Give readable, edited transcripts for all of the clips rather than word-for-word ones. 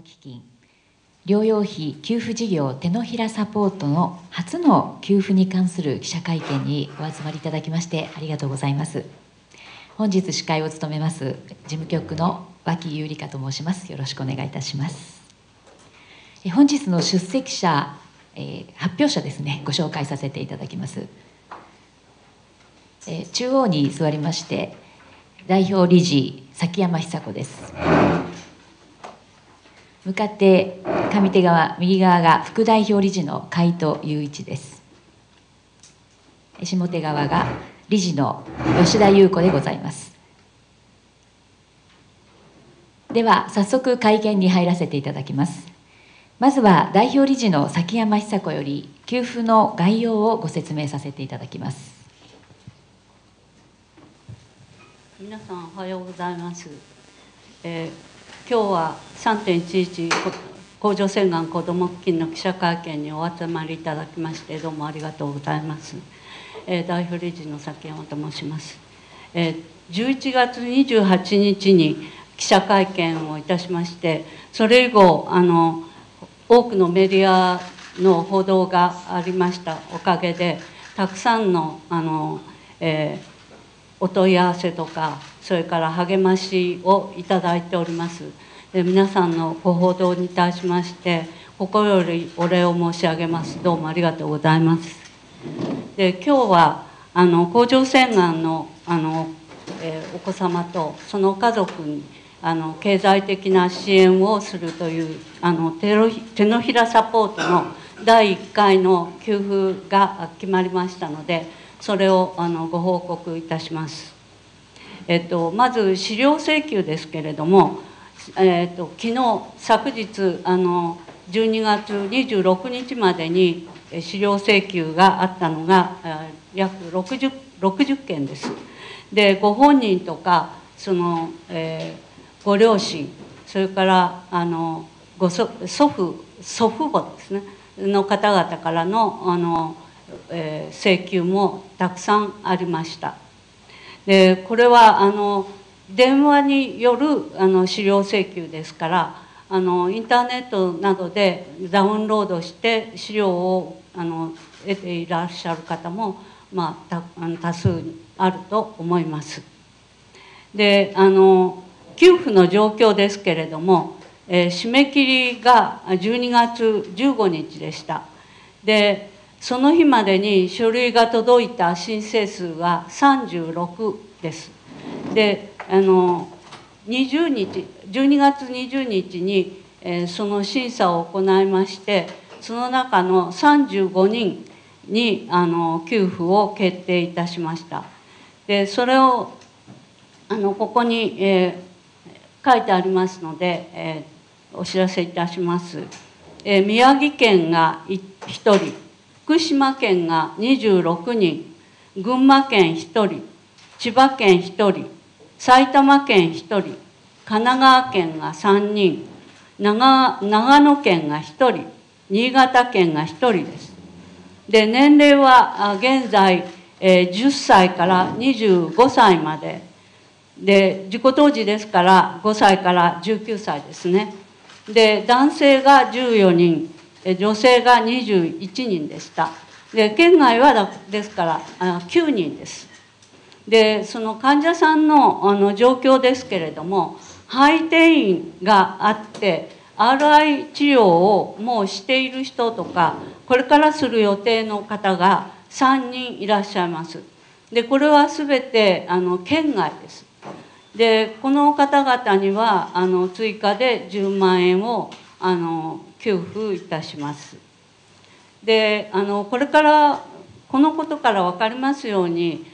基金療養費給付事業手のひらサポートの初の給付に関する記者会見にお集まりいただきましてありがとうございます。本日司会を務めます事務局の脇優里香と申します。よろしくお願いいたします。本日の出席者、発表者ですね、ご紹介させていただきます。中央に座りまして代表理事崎山久子です。向かって上手側右側が副代表理事の海藤雄一です。下手側が理事の吉田優子でございます。では早速会見に入らせていただきます。まずは代表理事の崎山久子より給付の概要をご説明させていただきます。 皆さんおはようございます。今日は 3.11 甲状腺がん子ども基金の記者会見にお集まりいただきましてどうもありがとうございます。代表理事の崎山と申します。11月28日に記者会見をいたしまして、それ以後多くのメディアの報道がありましたおかげで、たくさんのお問い合わせとか、それから励ましをいただいております。皆さんのご報道に対しまして心よりお礼を申し上げます。どうもありがとうございます。で、今日は甲状腺がんのお子様とその家族に経済的な支援をするという手のひらサポートの第1回の給付が決まりましたので、それをご報告いたします。まず資料請求ですけれども、昨日昨日12月26日までに資料請求があったのが約60件です。で、ご本人とかご両親、それから祖父母ですねの方々からの請求もたくさんありました。で、これは電話による資料請求ですから、インターネットなどでダウンロードして資料を得ていらっしゃる方も、多数あると思います。で、給付の状況ですけれども、締め切りが12月15日でした。で、その日までに書類が届いた申請数は36です。で、12月20日にその審査を行いまして、その中の35人に給付を決定いたしました。で、それをここに書いてありますので、お知らせいたします。宮城県が1人、福島県が26人、群馬県1人、千葉県1人、埼玉県1人、神奈川県が3人、長野県が1人、新潟県が1人です。で、年齢は現在10歳から25歳までで、事故当時ですから5歳から19歳ですね。で、男性が14人、女性が21人でした。で、県外はですから9人です。で、その患者さんの状況ですけれども、肺転移があって RI 治療をもうしている人とか、これからする予定の方が3人いらっしゃいます。で、これは全て県外です。で、この方々には追加で10万円を給付いたします。で、これからこのことから分かりますように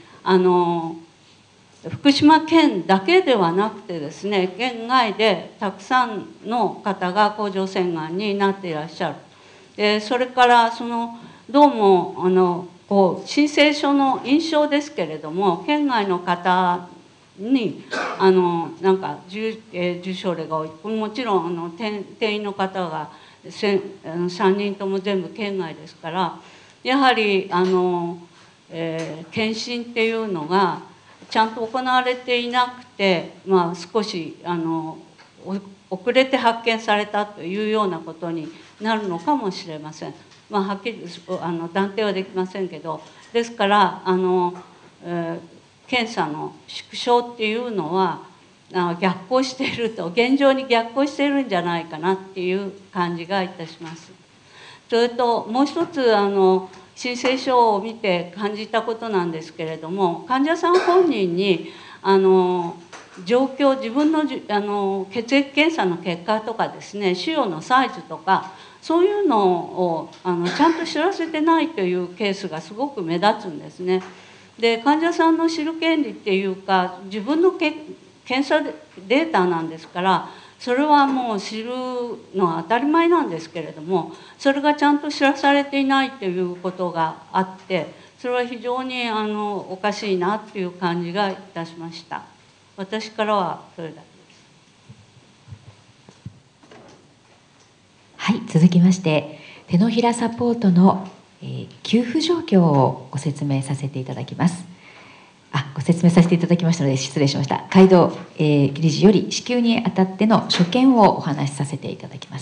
福島県だけではなくてですね、県外でたくさんの方が甲状腺がんになっていらっしゃる。で、それからどうも申請書の印象ですけれども、県外の方になんか受賞例が多い。もちろん定員の方が3人とも全部県外ですから、やはり検診っていうのがちゃんと行われていなくて、少し遅れて発見されたというようなことになるのかもしれません。はっきり断定はできませんけど、ですから検査の縮小っていうのは逆行していると、現状に逆行しているんじゃないかなっていう感じがいたします。それともう一つ申請書を見て感じたことなんですけれども、患者さん本人に状況、自分の血液検査の結果とかですね、腫瘍のサイズとかそういうのをちゃんと知らせてないというケースがすごく目立つんですね。で、患者さんの知る権利っていうか、自分の検査データなんですから、それはもう知るのは当たり前なんですけれども、それがちゃんと知らされていないということがあって、それは非常におかしいなっていう感じがいたしました。私からはそれだけです。 はい、続きまして手のひらサポートの、給付状況をご説明させていただきます。ご説明させていただきましたので失礼しました。海道、理事より支給にあたっての所見をお話しさせていただきます。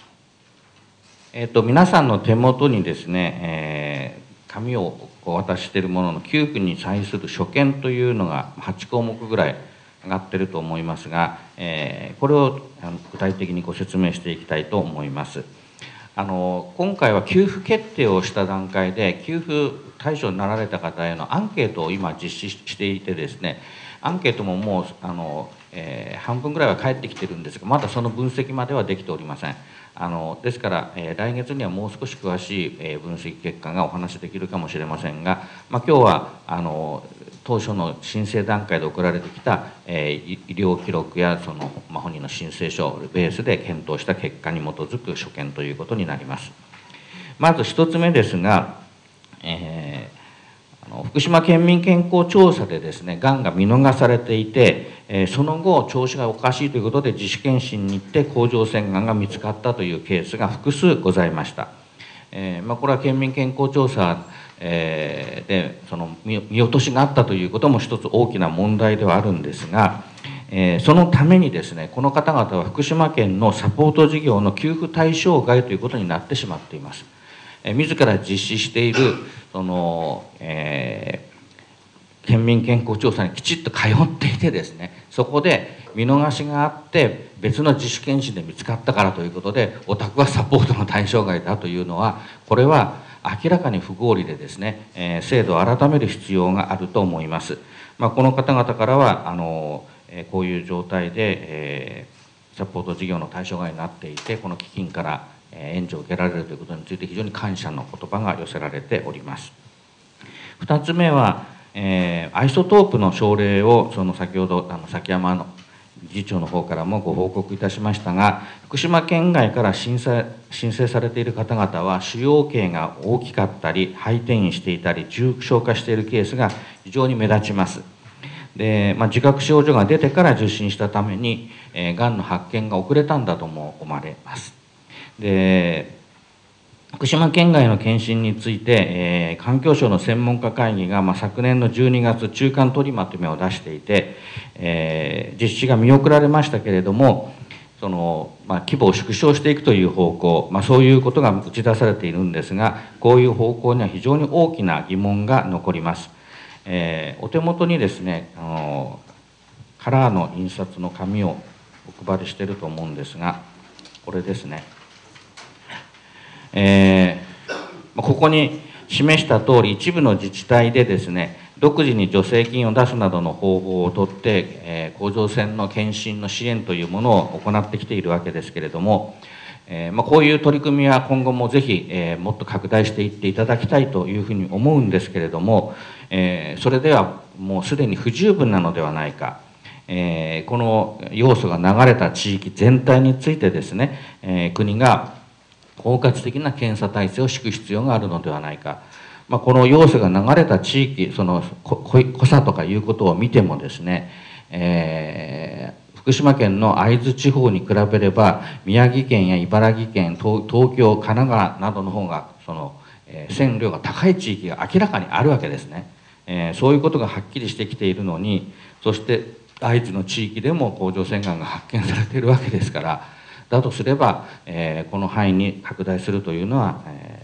皆さんの手元にですね、紙をお渡ししているものの給付に際する所見というのが8項目ぐらい上がっていると思いますが、これを具体的にご説明していきたいと思います。今回は給付決定をした段階で給付対象になられた方へのアンケートを今実施していてですね、アンケートももう半分ぐらいは返ってきてるんですが、まだその分析まではできておりません。ですから、来月にはもう少し詳しい、分析結果がお話しできるかもしれませんが、今日は当初の申請段階で送られてきた、医療記録やその、本人の申請書をベースで検討した結果に基づく所見ということになります。まず1つ目ですが、福島県民健康調査でですね、がんが見逃されていて、その後調子がおかしいということで自主検診に行って甲状腺がんが見つかったというケースが複数ございました。これは県民健康調査でその見落としがあったということも一つ大きな問題ではあるんですが、そのためにですね、この方々は福島県のサポート事業の給付対象外ということになってしまっています。自ら実施しているその、県民健康調査にきちっと通っていてですね、そこで見逃しがあって別の自主検診で見つかったからということでお宅はサポートの対象外だというのは、これは明らかに不合理でですね、制度を改める必要があると思います。この方々からはこういう状態で、サポート事業の対象外になっていて、この基金から援助を受けられるということについて非常に感謝の言葉が寄せられております。2つ目は、アイソトープの症例を先ほど崎山の議長の方からもご報告いたしましたが、福島県外から申請されている方々は腫瘍径が大きかったり肺転移していたり重症化しているケースが非常に目立ちます。で、自覚症状が出てから受診したために、がんの発見が遅れたんだとも思われます。で、福島県外の検診について、環境省の専門家会議が、昨年の12月中間取りまとめを出していて、実施が見送られましたけれども、その規模を縮小していくという方向、そういうことが打ち出されているんですが、こういう方向には非常に大きな疑問が残ります。お手元にですね、カラーの印刷の紙をお配りしていると思うんですが、これですね。ここに示した通り、一部の自治体でですね、独自に助成金を出すなどの方法をとって、甲状腺の検診の支援というものを行ってきているわけですけれども、こういう取り組みは今後もぜひ、もっと拡大していっていただきたいというふうに思うんですけれども、それではもうすでに不十分なのではないか。この要素が流れた地域全体についてですね、国が包括的な検査体制を敷く必要があるのではないか。この要素が流れた地域、その濃さとかいうことを見てもですね、福島県の会津地方に比べれば宮城県や茨城県、東京、神奈川などの方がその線量が高い地域が明らかにあるわけですね。そういうことがはっきりしてきているのに、そして会津の地域でも甲状腺がんが発見されているわけですから、だとすれば、この範囲に拡大するというのは、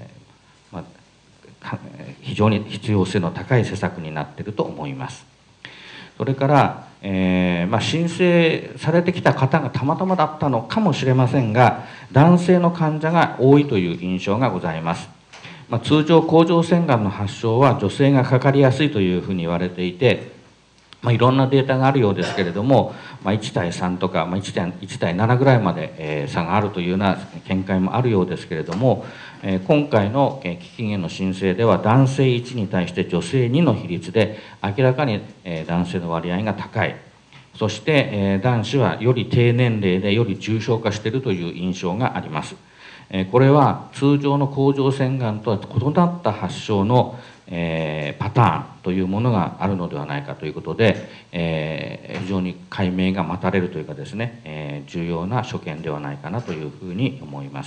非常に必要性の高い施策になっていると思います。それから、申請されてきた方がたまたまだったのかもしれませんが、男性の患者が多いという印象がございます。通常甲状腺がんの発症は女性がかかりやすいというふうに言われていて、いろんなデータがあるようですけれども、1対3とか1対7ぐらいまで差があるというような見解もあるようですけれども、今回の基金への申請では男性1に対して女性2の比率で明らかに男性の割合が高い。そして男子はより低年齢でより重症化しているという印象があります。これは通常の甲状腺がんとは異なった発症のパターンというものがあるのではないかということで、非常に解明が待たれるというかですね、重要な所見ではないかなというふうに思います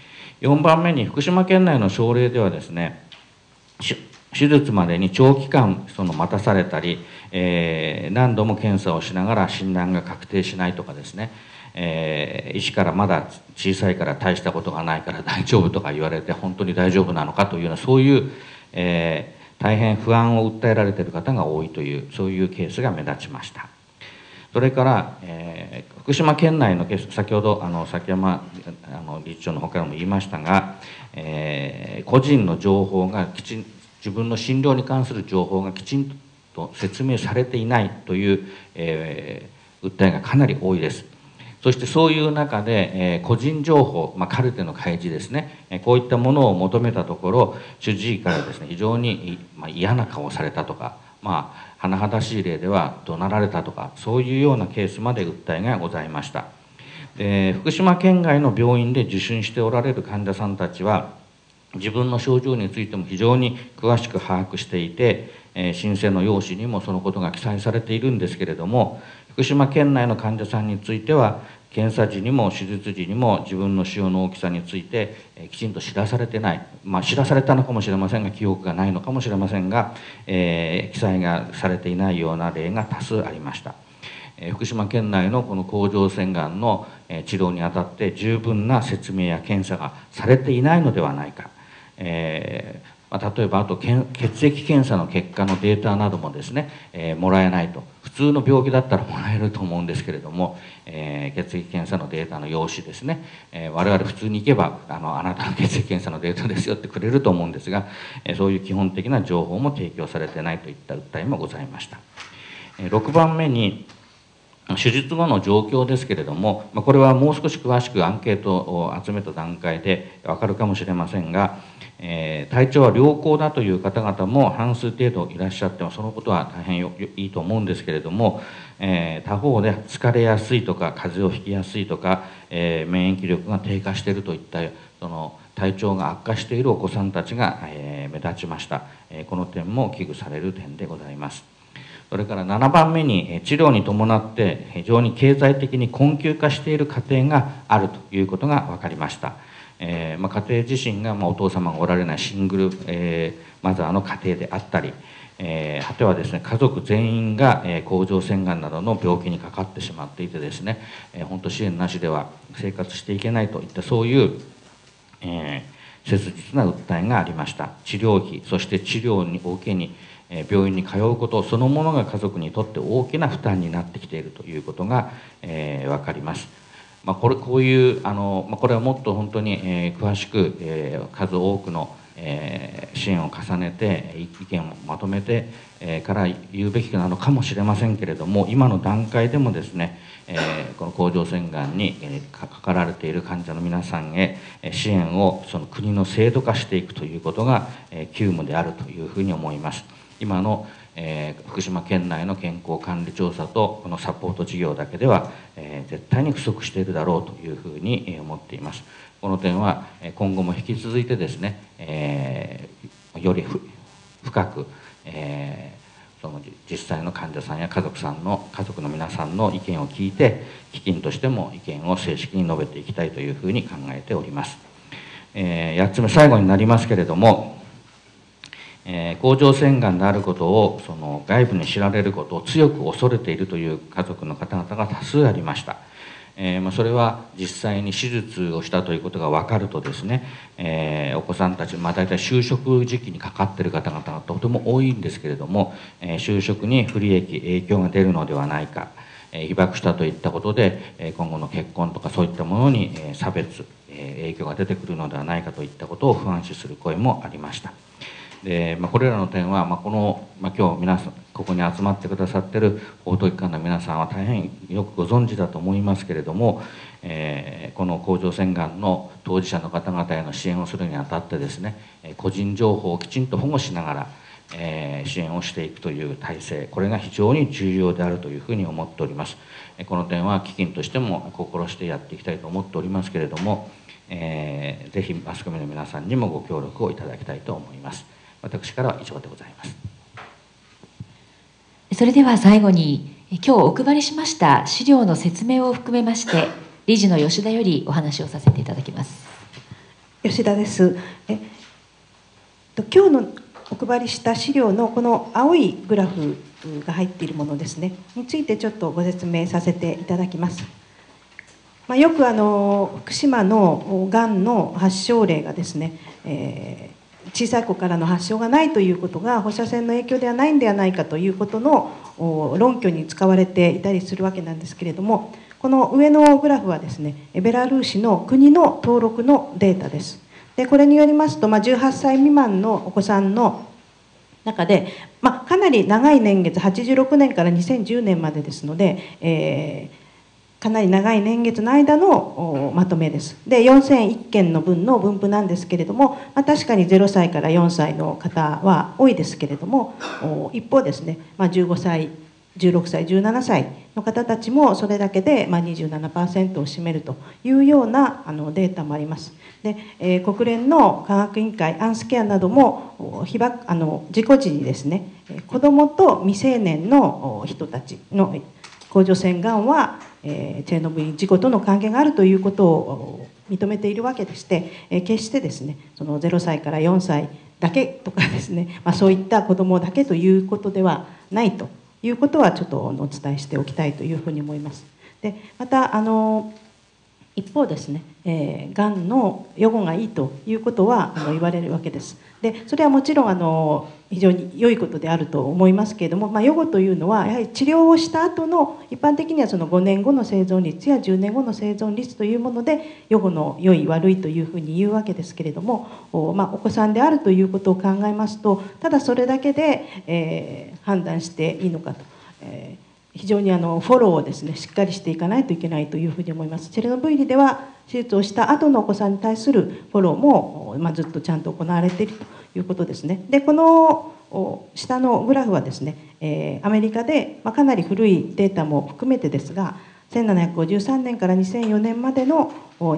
。4番目に福島県内の症例ではですね、手術までに長期間待たされたり、何度も検査をしながら診断が確定しないとかですね、医師からまだ小さいから大したことがないから大丈夫とか言われて本当に大丈夫なのかというような、そういう、大変不安を訴えられている方が多いという、そういうケースが目立ちました。それから、福島県内のケース、先ほど崎山理事長のほかからも言いましたが、個人の情報が自分の診療に関する情報がきちんと説明されていないという、訴えがかなり多いです。そしてそういう中で、個人情報、カルテの開示ですね、こういったものを求めたところ、主治医からですね、非常に、嫌な顔をされたとか、甚だしい例では怒鳴られたとか、そういうようなケースまで訴えがございました。福島県外の病院で受診しておられる患者さんたちは、自分の症状についても非常に詳しく把握していて、申請の用紙にもそのことが記載されているんですけれども、福島県内の患者さんについては、検査時にも手術時にも自分の腫瘍の大きさについてきちんと知らされてない、知らされたのかもしれませんが、記憶がないのかもしれませんが、記載がされていないような例が多数ありました。福島県内のこの甲状腺がんの治療にあたって十分な説明や検査がされていないのではないか。例えばあと血液検査の結果のデータなどもですね、もらえないと。普通の病気だったらもらえると思うんですけれども、血液検査のデータの用紙ですね、我々普通に行けばあなたの血液検査のデータですよってくれると思うんですが、そういう基本的な情報も提供されてないといった訴えもございました。6番目に手術後の状況ですけれども、これはもう少し詳しくアンケートを集めた段階で分かるかもしれませんが、体調は良好だという方々も半数程度いらっしゃっても、そのことは大変いいと思うんですけれども、他方で疲れやすいとか風邪をひきやすいとか、免疫力が低下しているといったその体調が悪化しているお子さんたちが、目立ちました。この点も危惧される点でございます。それから7番目に、治療に伴って非常に経済的に困窮化している家庭があるということが分かりました。家庭自身が、お父様がおられないシングル、マザーの家庭であったり、果てはですね、家族全員が、甲状腺がんなどの病気にかかってしまっていてですね、本当支援なしでは生活していけないといったそういう、切実な訴えがありました。治療費、そして治療に受けに病院に通うことそのものが家族にとって大きな負担になってきているということが、分かります。こういうこれはもっと本当に、詳しく、数多くの、支援を重ねて意見をまとめて、から言うべきなのかもしれませんけれども、今の段階でもですね、この甲状腺がんにかかられている患者の皆さんへ支援をその国の制度化していくということが急務であるというふうに思います。今の福島県内の健康管理調査とこのサポート事業だけでは絶対に不足しているだろうというふうに思っています。この点は今後も引き続いてですね、より深くその実際の患者さんや家族の皆さんの意見を聞いて、基金としても意見を正式に述べていきたいというふうに考えております。8つ目、最後になりますけれども、 それでは最後に、今日お配りしました資料の説明を含めまして、理事の吉田よりお話をさせていただきます。 吉田です。今日のお配りした資料のこの青いグラフが入っているものですね、についてちょっとご説明させていただきます。よく福島のがんの発症例がですね、小さい子からの発症がないということが放射線の影響ではないんではないかということの論拠に使われていたりするわけなんですけれども、この上のグラフはですね、ベラルーシの国の登録のデータです。でこれによりますと、18歳未満のお子さんの中で、かなり長い年月、86年から2010年までですので、かなり長い年月の間のまとめです。で4001件の分の分布なんですけれども、確かに0歳から4歳の方は多いですけれども、一方ですね、15歳16歳17歳の方たちもそれだけで27% を占めるというようなデータもあります。で、国連の科学委員会アンスケアなども事故時にですね、子どもと未成年の人たちの甲状腺がんはチェルノブイリ事故との関係があるということを認めているわけでして、決してですね、その0歳から4歳だけとかですね、そういった子どもだけということではないということはちょっとお伝えしておきたいというふうに思います。でまた一方ですね、がんの予後がいいということは言われるわけです。でそれはもちろん非常に良いことであると思いますけれども、予後というのはやはり治療をした後の一般的にはその5年後の生存率や10年後の生存率というもので予後の良い悪いというふうに言うわけですけれども、お子さんであるということを考えますと、ただそれだけで、判断していいのかと。非常にフォローをですねしっかりしていかないといけないというふうに思います。チェルノブイリでは手術をした後のお子さんに対するフォローも、ずっとちゃんと行われているということですね。でこの下のグラフはですね、アメリカで、かなり古いデータも含めてですが、1753年から2004年までの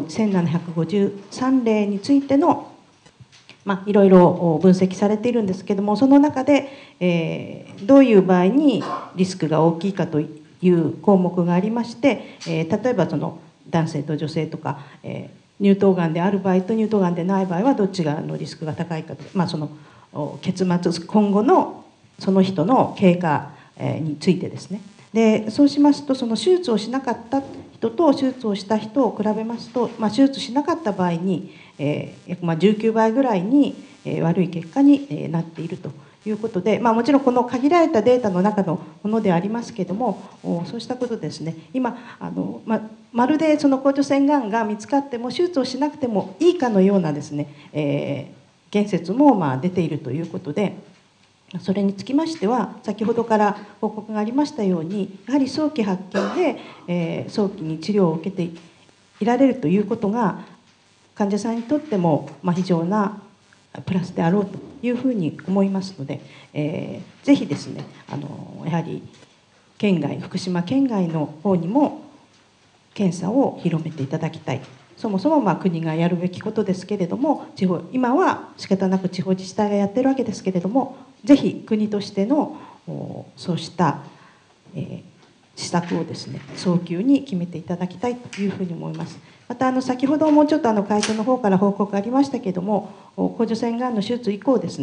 1753例についてのいろいろ分析されているんですけども、その中で、どういう場合にリスクが大きいかという項目がありまして、例えばその男性と女性とか、乳頭がんである場合と乳頭がんでない場合はどっちがのリスクが高いかと、その結末今後のその人の経過についてですね。でそうしますと、その手術をしなかった人と手術をした人を比べますと、手術しなかった場合に約19倍ぐらいに悪い結果になっているということで、もちろんこの限られたデータの中のものでありますけれども、そうしたことですね、今まるでその甲状腺がんが見つかっても手術をしなくてもいいかのようなですね、言説も出ているということで、それにつきましては先ほどから報告がありましたように、やはり早期発見で、早期に治療を受けていられるということが患者さんにとっても非常なプラスであろうというふうに思いますので、ぜひですね、やはり県外、福島県外の方にも検査を広めていただきたい。そもそも国がやるべきことですけれども、今は仕方なく地方自治体がやってるわけですけれども、ぜひ国としてのそうした、施策をですね早急に決めていただきたいというふうに思います。また先ほどもちょっと会長の方から報告がありましたけれども、甲状腺がんの手術以降ですね、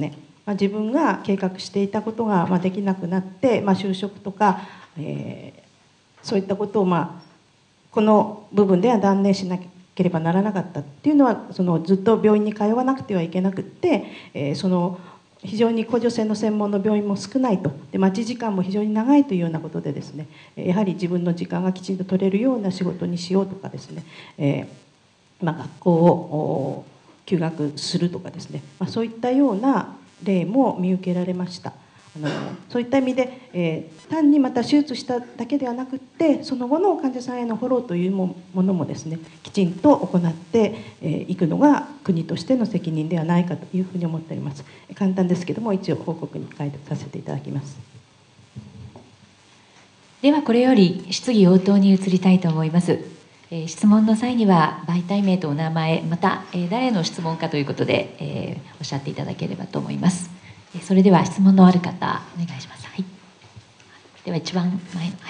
自分が計画していたことができなくなって、就職とか、そういったことをこの部分では断念しなければならなかったっていうのは、ずっと病院に通わなくてはいけなくって、非常に甲状腺の専門の病院も少ないと、で待ち時間も非常に長いというようなことでですね、やはり自分の時間がきちんと取れるような仕事にしようとかですね、学校を休学するとかですね、そういったような例も見受けられました。そういった意味で、単にまた手術しただけではなくって、その後の患者さんへのフォローというものもですね、きちんと行っていくのが国としての責任ではないかというふうに思っております。簡単ですけども、一応報告に書いてさせていただきます。 ではこれより質疑応答に移りたいと思います。質問の際には媒体名とお名前、また誰の質問かということでおっしゃっていただければと思います。それでは質問のある方お願いします。はい、では一番前の、はい、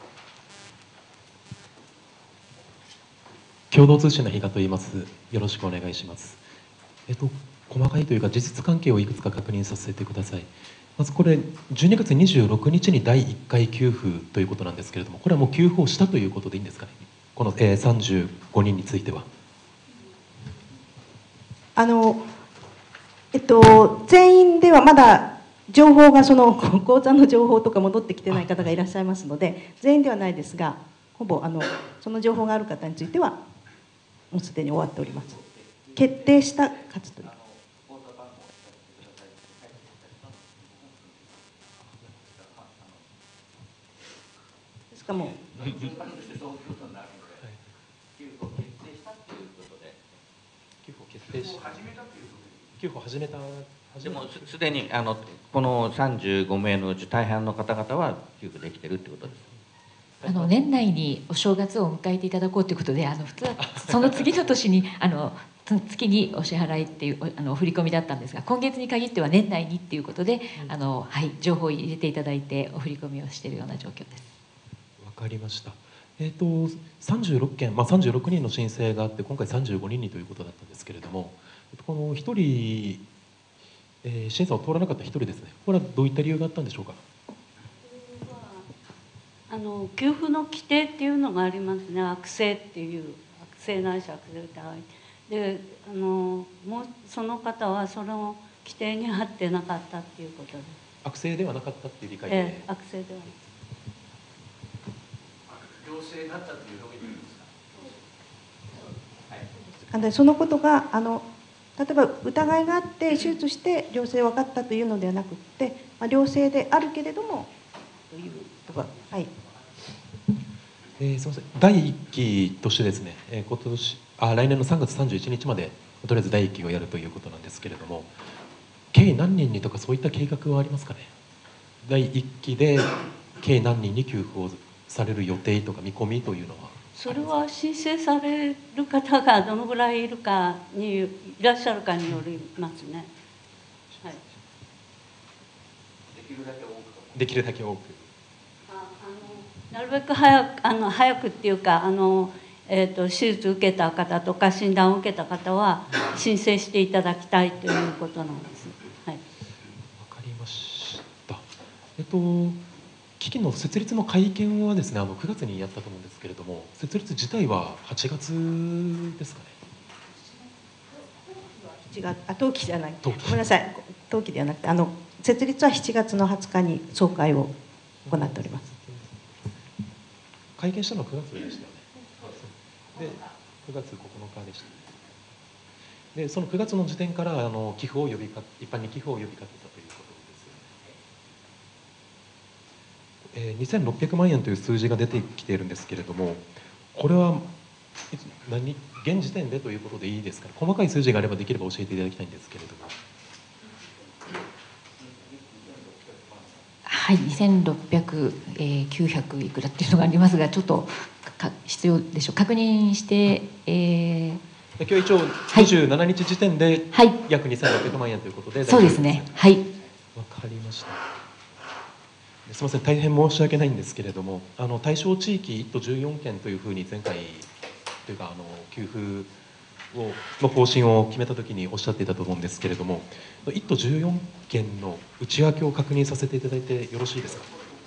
共同通信の比嘉と言います。よろしくお願いします。細かいというか事実関係をいくつか確認させてください。まずこれ12月26日に第1回給付ということなんですけれども、これはもう給付をしたということでいいんですかね、この35人については。 全員ではまだ情報が、口座の情報とか戻ってきてない方がいらっしゃいますので、全員ではないですが、ほぼその情報がある方についてはもうすでに終わっております。決定した数というですか、もう給付を始めた。 でもすでにこの35名のうち大半の方々は給付できてるってことです。 年内にお正月を迎えていただこうということで、普通はその次の年に月にお支払いっていう振り込みだったんですが、今月に限っては年内にっていうことで、はい、情報を入れていただいてお振り込みをしているような状況です。 わかりました。36件、36人の申請があって、今回35人にということだったんですけれども、この1人、審査を通らなかった1人ですね、これはどういった理由があったんでしょうか。 給付の規定っていうのがありますね。悪性っていう、悪性ないし悪性疑いで、もうその方はその規定に合ってなかったっていうことです。 悪性ではなかったっていう理解で。 悪性ではない。 良性だったという表現でいいんですか。 はい、そのことが例えば疑いがあって手術して良性分かったというのではなくて、良性であるけれどもというところ。はい。 すみません、第1期としてですね、来年の3月31日までとりあえず第1期をやるということなんですけれども、計何人にとかそういった計画はありますかね。第1期で計何人に給付をされる予定とか見込みというのは。 それは申請される方がどのぐらいいるかにいらっしゃるかによりますね。はい、 できるだけ多く。 できるだけ多く。 なるべく早くっていうか手術受けた方とか診断を受けた方は申請していただきたいということなんです。はい。 わかりました。基金の設立の会見はですね、9月にやったと思うんですけれども、設立自体は8月ですかね。 登記じゃない。ごめんなさい。登記ではなくて、設立は7月の20日に総会を行っております。 会見したのは9月でしたよね。で、9月9日でした。で、その9月の時点から寄付を一般に寄付を呼びかけたということですよね。2600万円という数字が出てきているんですけれども、これは現時点でということでいいですか。細かい数字があればできれば教えていただきたいんですけれども。 はい、2600、900いくらっていうのがありますが、ちょっと必要でしょう。確認して、 今日一応27日時点で約2600万円ということで、 そうですね。はい。 わかりました。すみません、大変申し訳ないんですけれども、対象地域1都14県というふうに前回というか給付の方針を決めたときにおっしゃっていたと思うんですけれども、1都14県の内訳を確認させていただいてよろしいですか。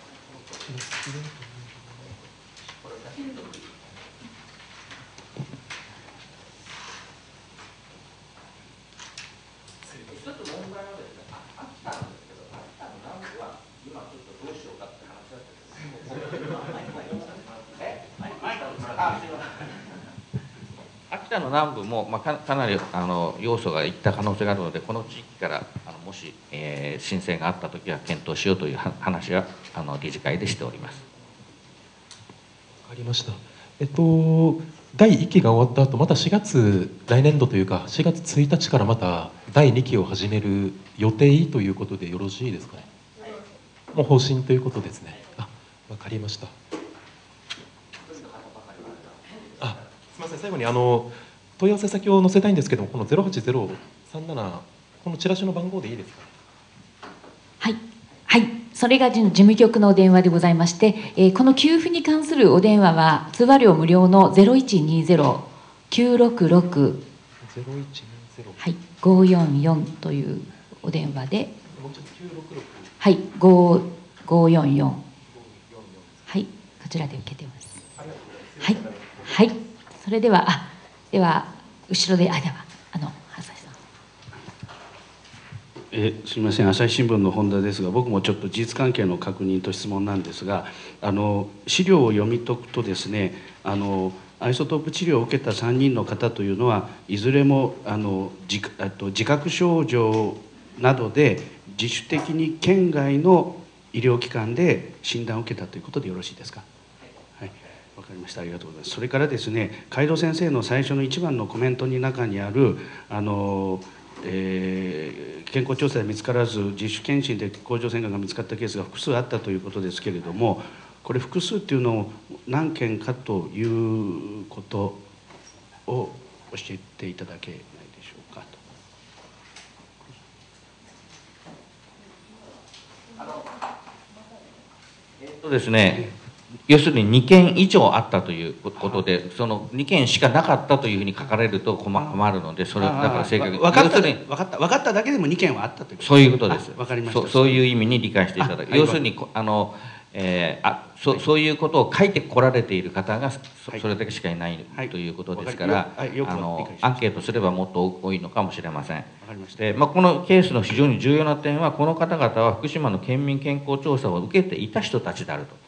秋田の南部も、かなり要素がいった可能性があるので、この地域からもし、申請があったときは検討しようという話は理事会でしております。 わかりました。第1期が終わった後、また4月、来年度というか4月1日からまた第2期を始める予定ということでよろしいですかね。もう方針ということですね。わかりました。すみません、最後に問い合わせ先を載せたいんですけども、この08037、このチラシの番号でいいですか。 はい、はい、それが事務局の電話でございまして、この給付に関するお電話は通話料無料の0120-966-はい、544というお電話で、はい、544、はい、こちらで受けています。はい、はい、それではでは後ろででは朝日さん。すみません、朝日新聞の本田ですが、僕もちょっと事実関係の確認と質問なんですが、資料を読み解くとですね、アイソトープ治療を受けた3人の方というのはいずれも自覚症状などで自主的に県外の医療機関で診断を受けたということでよろしいですか。はい、わかりました。ありがとうございます。それからですね、海堂先生の最初の一番のコメントの中にある健康調査で見つからず自主検診で甲状腺がんが見つかったケースが複数あったということですけれども、これ複数っていうのを何件かということを教えていただけないでしょうかと。ですね、要するに2件以上あったということで、その2件しかなかったというふうに書かれると困るので、それだから正確に分かっただけでも2件はあったということです。 そういうことです。 わかりました。 そういう意味に理解していただく。要するにそういうことを書いてこられている方がそれだけしかいないということですから、アンケートすればもっと多いのかもしれません。で、このケースの非常に重要な点は、この方々は福島の県民健康調査を受けていた人たちであると。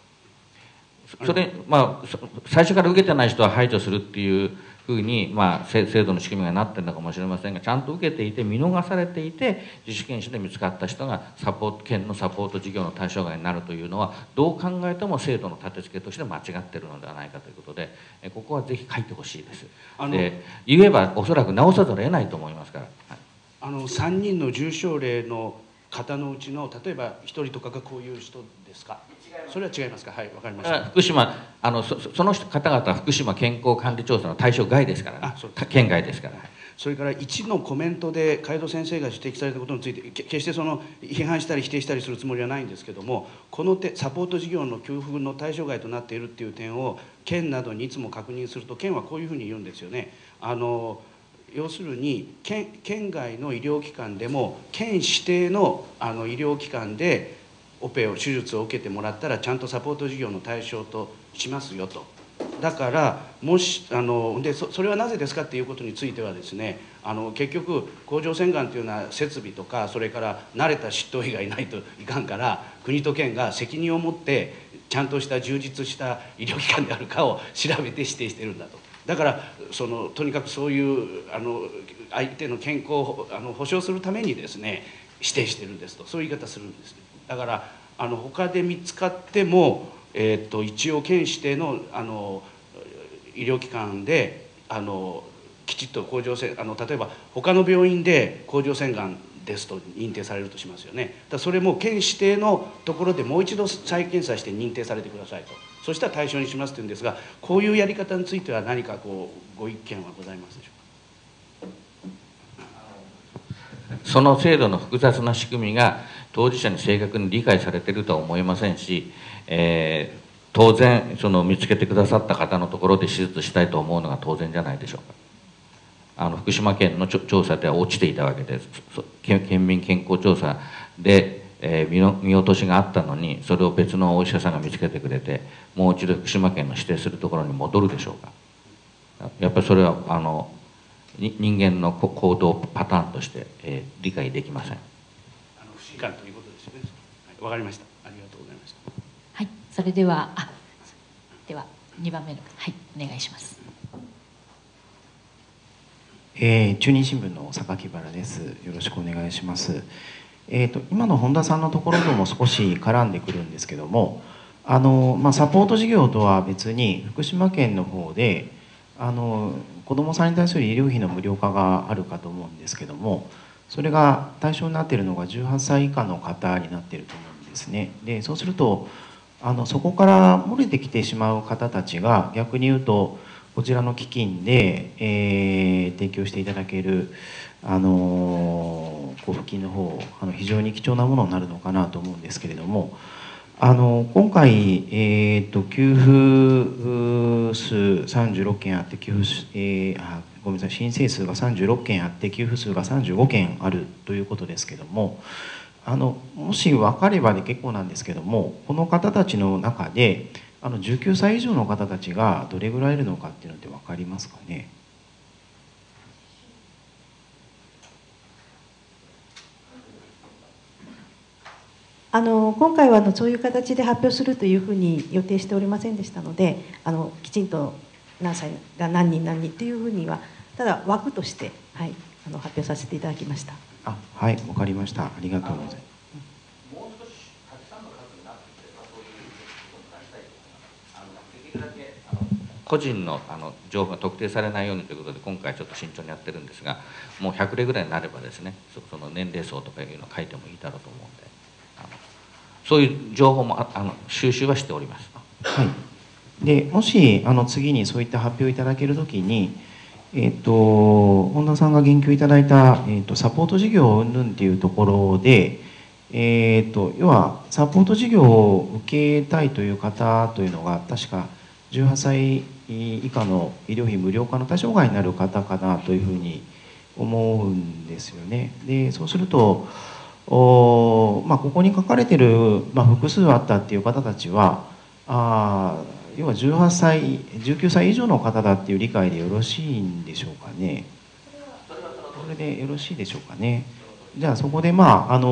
最初から受けてない人は排除するっていうふうに、制度の仕組みがなってるのかもしれませんが、ちゃんと受けていて見逃されていて自主検診で見つかった人が県のサポート事業の対象外になるというのは、どう考えても制度の立て付けとして間違っているのではないかということで、ここはぜひ書いてほしいです。で、言えばおそらく直さざるを得ないと思いますから。 3人の重症例の方のうちの例えば1人とかがこういう人ですか。それは違いますか。はい、わかりました。 福島その方々は福島健康管理調査の対象外ですから、ね、県外ですから。 それから1のコメントで海堂先生が指摘されたことについて決して批判したり否定したりするつもりはないんですけども、このサポート事業の給付の対象外となっているっていう点を県などにいつも確認すると、県はこういうふうに言うんですよね。要するに県外の医療機関でも県指定の医療機関でオペを手術を受けてもらったらちゃんとサポート事業の対象としますよと。だからもしでそれはなぜですかっていうことについてはですね、結局甲状腺がんというのは設備とかそれから慣れた執刀医がいないといかんから、国と県が責任を持ってちゃんとした充実した医療機関であるかを調べて指定してるんだと。だからとにかくそういう相手の健康を保障するためにですね指定してるんですと、そういう言い方するんですね。だから他で見つかっても、一応県指定の医療機関できちっと甲状腺例えば他の病院で甲状腺がんですと認定されるとしますよね。だそれも県指定のところでもう一度再検査して認定されてくださいと、そしたら対象にしますというんですが、こういうやり方については何かご意見はございますでしょうか。 その制度の複雑な仕組みが当事者に正確に理解されているとは思いませんし、当然見つけてくださった方のところで手術したいと思うのが当然じゃないでしょうか。 福島県の調査では落ちていたわけです。県民健康調査で、見落としがあったのに、それを別のお医者さんが見つけてくれて、もう一度福島県の指定するところに戻るでしょうか。やっぱりそれは人間の行動パターンとして、理解できません。 不信感ということですよね。わかりました。ありがとうございました。 はい、それでは2番目のはいお願いします。 中日新聞の榊原です。よろしくお願いします。今の本田さんのところとも少し絡んでくるんですけども、サポート事業とは別に福島県の方で子どもさんに対する医療費の無料化があるかと思うんですけども、それが対象になっているのが18歳以下の方になっていると思うんですね。でそうするとそこから漏れてきてしまう方たちが逆に言うとこちらの基金で、提供していただける交付金の方非常に貴重なものになるのかなと思うんですけれども、今回、給付数36件あってごめんなさい、申請数が36件あって給付数が35件あるということですけども、もし分かればで結構なんですけども、この方たちの中で19歳以上の方たちがどれぐらいいるのかっていうのって分かりますかね。 今回はそういう形で発表するというふうに予定しておりませんでしたので、きちんと何歳が何人というふうには、ただ枠として、はい、発表させていただきました。 はい、わかりました。ありがとうございます。 もう少したくさんの数になってきてそういうことを出したいと思います。できるだけ個人の情報が特定されないようにということで今回ちょっと慎重にやってるんですが、もう100例ぐらいになればですね、その年齢層とかいうのを書いてもいいだろうと思うんで、そういう情報も収集はしております。 はい。でもし次にそういった発表いただけるときに、本田さんが言及いただいた、サポート事業云々っていうところで、要はサポート事業を受けたいという方というのが確か18歳以下の医療費無料化の対象外になる方かなというふうに思うんですよね。でそうするとここに書かれてる、複数あったっていう方たちは要は18歳19歳以上の方だっていう理解でよろしいんでしょうかね。それでよろしいでしょうかね。じゃあそこで県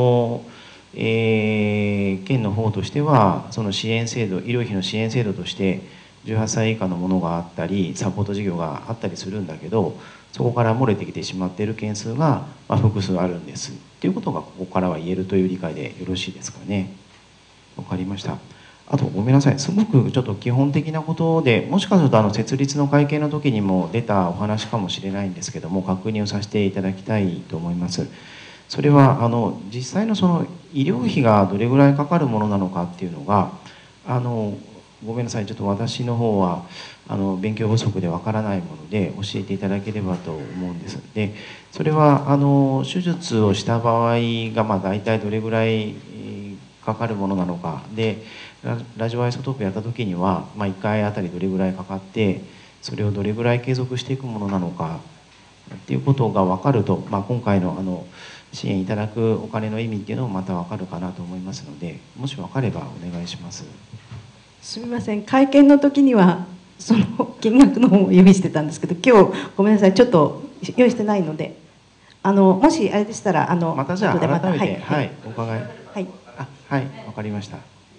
の方としてはその支援制度、医療費の支援制度として18歳以下のものがあったりサポート事業があったりするんだけど、そこから漏れてきてしまっている件数が複数あるんですっていうことがここからは言えるという理解でよろしいですかね。わかりました。あとごめんなさい、すごくちょっと基本的なことで、もしかすると設立の会見の時にも出たお話かもしれないんですけども、確認をさせていただきたいと思います。それは実際のその医療費がどれぐらいかかるものなのかっていうのがごめんなさい、ちょっと私の方は勉強不足でわからないもので教えていただければと思うんです。でそれは手術をした場合が大体どれぐらいかかるものなのかで、ラジオアイソトープやった時には、1回あたりどれぐらいかかってそれをどれぐらい継続していくものなのかっていうことが分かると、今回の支援いただくお金の意味っていうのもまた分かるかなと思いますので、もし分かればお願いします。 すみません、会見の時にはその金額の方を用意してたんですけど、今日ごめんなさい、ちょっと用意してないので、もしあれでしたらまたじゃあ改めて、はい、お伺い。 はい、 はい、わかりました。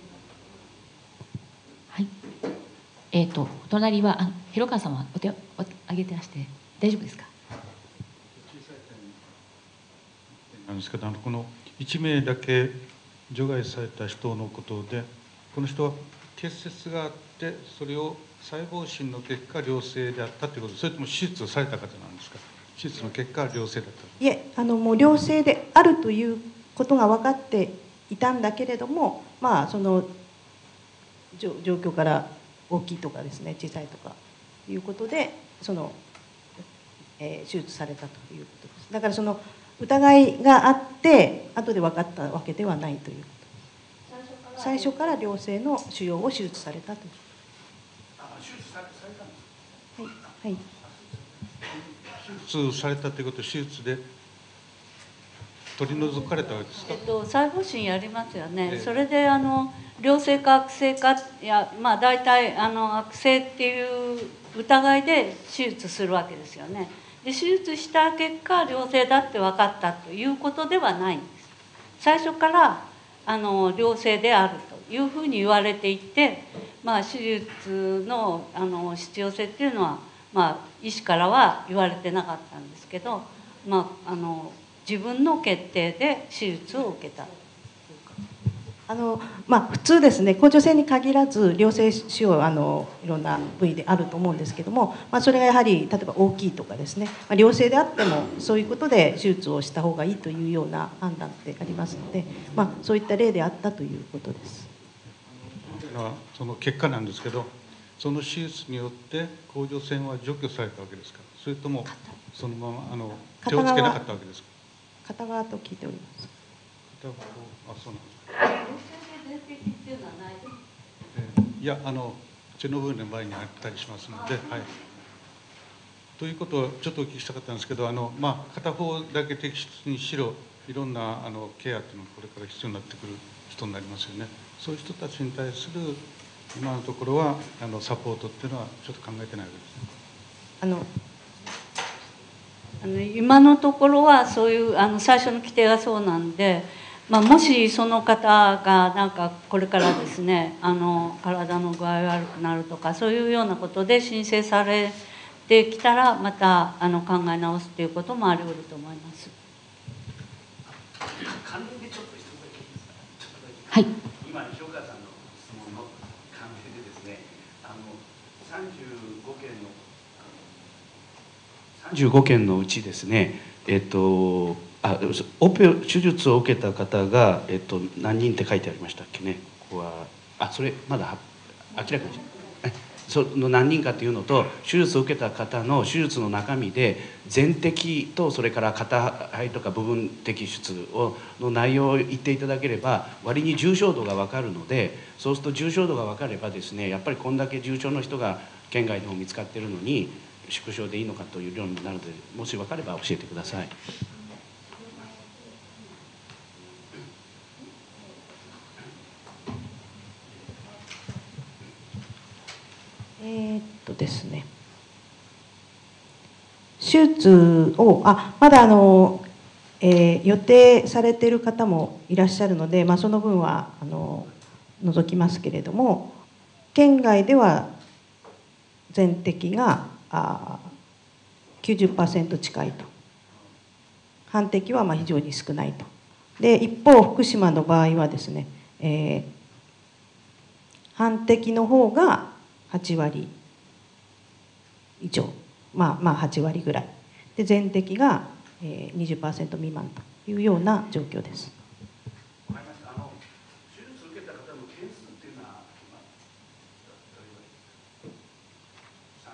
はい。お隣は広川さんはお手を挙げてらして大丈夫ですか。 なんですけど、この1名だけ除外された人のことで、この人は結節があってそれを細胞診の結果良性であったということ、それとも手術をされた方なんですか。手術の結果良性だった。 いえ、もう良性であるということが分かっていたんだけれども、その状況から大きいとかですね、小さいとかいうことで手術されたということです。だからその疑いがあって後で分かったわけではないということ。最初から良性の腫瘍を手術されたという。手術されたんですか。はい、はい。 手術されたということは手術で取り除かれたわけですか？ 細胞診やりますよね。それで良性か悪性か、いや大体悪性っていう疑いで手術するわけですよね。で手術した結果良性だって分かったということではないんです。最初から良性であるというふうに言われていて、手術の必要性っていうのは、医師からは言われてなかったんですけど、自分の決定で手術を受けた。 普通ですね、甲状腺に限らず良性腫瘍いろんな部位であると思うんですけども、それがやはり例えば大きいとかですね、良性であってもそういうことで手術をした方がいいというような判断でありますので、そういった例であったということです。 その結果なんですけど、その手術によって甲状腺は除去されたわけですか、それともそのまま手をつけなかったわけですか？ 片側と聞いております。 片方、そうなんですか。いや血の部分の前にあったりしますので、はい。ということをちょっとお聞きしたかったんですけど、片方だけ摘出にしろいろんなケアっていうのがこれから必要になってくる人になりますよね。そういう人たちに対する今のところはサポートっていうのはちょっと考えてないわけですね。 今のところはそういう最初の規定がそうなんで、もしその方がなんかこれからですね体の具合悪くなるとかそういうようなことで申請されてきたらまた考え直すということもあり得ると思います。 関連でちょっと質問いいですか？ はい。 今塩川さんの質問の関連でですね、35件のうちですね、手術を受けた方が、何人って書いてありましたっけね。ここはそれまだ明らかにその何人かというのと、手術を受けた方の手術の中身で全摘とそれから片肺とか部分摘出の内容を言っていただければ割に重症度が分かるので、そうすると重症度が分かればですね、やっぱりこんだけ重症の人が県外でも見つかっているのに縮小でいいのかという論になるので、もし分かれば教えてください。 ですね、手術をまだ予定されている方もいらっしゃるので、その分は除きますけれども、県外では全摘が90% 近いと、半摘は非常に少ないと。で一方福島の場合はですね、半摘の方が8割以上、8割ぐらいで、全摘が 20% 未満というような状況です。 わかりました。手術を受けた方の件数っていうのはどれぐらいですか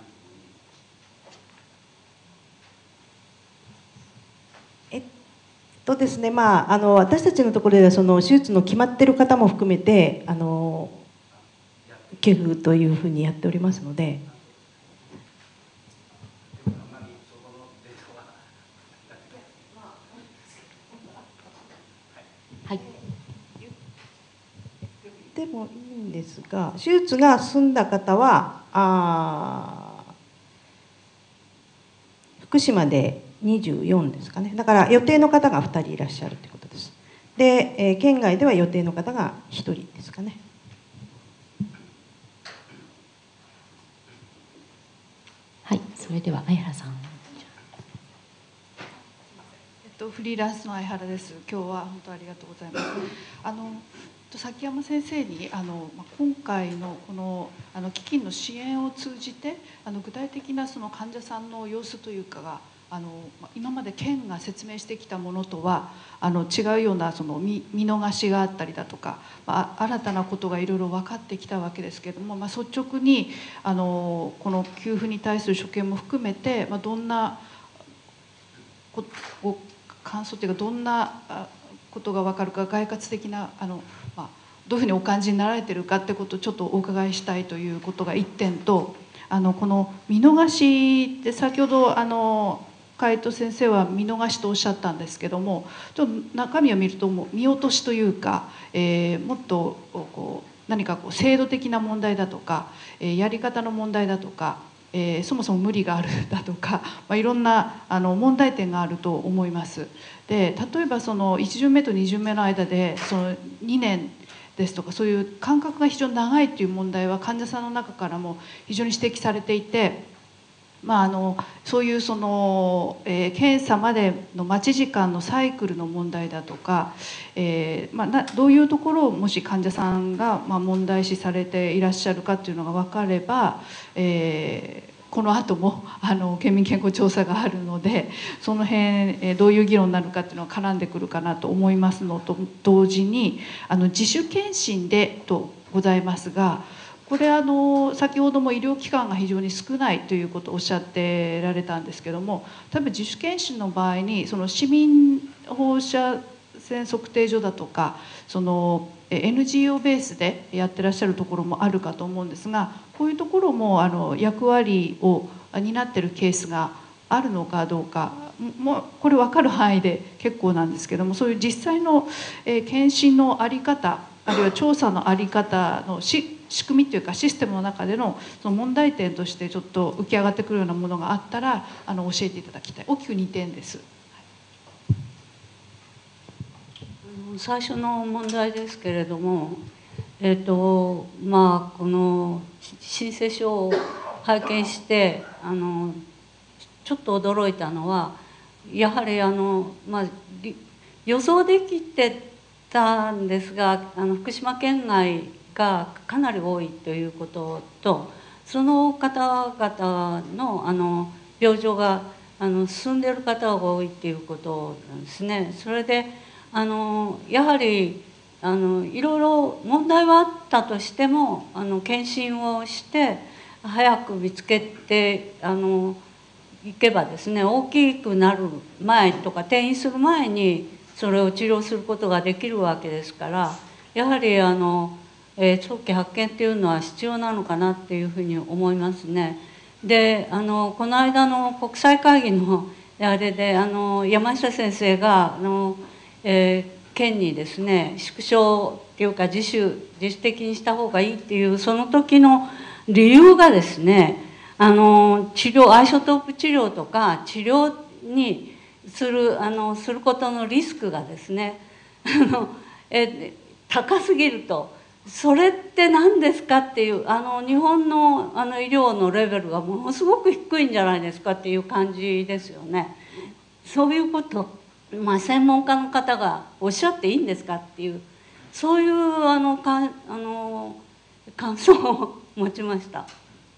？35人。 ですね、私たちのところではその手術の決まっている方も含めて寄付というふうにやっておりますので。 はい。 でもいいんですが、手術が済んだ方は福島で24ですかね。だから予定の方が2人いらっしゃるということです。で、県外では予定の方が1人ですかね。 はい、それでは相原さん。 フリーランスの相原です。今日は本当ありがとうございます。崎山先生に今回のこの基金の支援を通じて具体的なその患者さんの様子というかが今まで県が説明してきたものとは違うようなその見逃しがあったりだとか、新たなことがいろいろ分かってきたわけですけれども、率直にこの給付に対する所見も含めて、どんなご感想というかどんなことが分かるか、概括的などういうふうにお感じになられているかってことをちょっとお伺いしたいということが1点と、この見逃しって先ほど海藤先生は見逃しとおっしゃったんですけども、ちょっと中身を見るともう見落としというか、もっとこう何かこう制度的な問題だとか、やり方の問題だとか、そもそも無理があるだとか、いろんな問題点があると思います。で例えばその1巡目と2巡目の間でその2年ですとか、そういう間隔が非常に長いという問題は患者さんの中からも非常に指摘されていて、そういうその、検査までの待ち時間のサイクルの問題だとか、どういうところをもし患者さんが問題視されていらっしゃるかというのが分かれば、この後も県民健康調査があるので、その辺、どういう議論になるかっていうのが絡んでくるかなと思いますのと同時に、自主検診でとございますが、これ先ほども医療機関が非常に少ないということをおっしゃってられたんですけども、多分自主検診の場合にその市民放射線測定所だとか、そのNGO ベースでやってらっしゃるところもあるかと思うんですが、こういうところも役割を担ってるケースがあるのかどうか、もうこれ分かる範囲で結構なんですけども、そういう実際の検診の在り方、あるいは調査の在り方の仕組みというかシステムの中でのその問題点としてちょっと浮き上がってくるようなものがあったら教えていただきたい。大きく2点です。 最初の問題ですけれども、この申請書を拝見してちょっと驚いたのは、やはり予想できてたんですが、福島県外がかなり多いということと、その方々の病状が進んでいる方が多いっていうことなんですね。それでやはりいろいろ問題はあったとしても検診をして早く見つけていけばですね、大きくなる前とか転移する前にそれを治療することができるわけですから、やはり早期発見っていうのは必要なのかなっていうふうに思いますね。でこの間の国際会議のあれで山下先生が県にですね、縮小っていうか自主的にした方がいいっていうその時の理由がですね、治療アイソトープ治療とか治療にすることのリスクがですね高すぎると、それって何ですかっていう日本の医療のレベルがものすごく低いんじゃないですかっていう感じですよね。そういうこと専門家の方がおっしゃっていいんですかっていう、そういう感想を持ちました。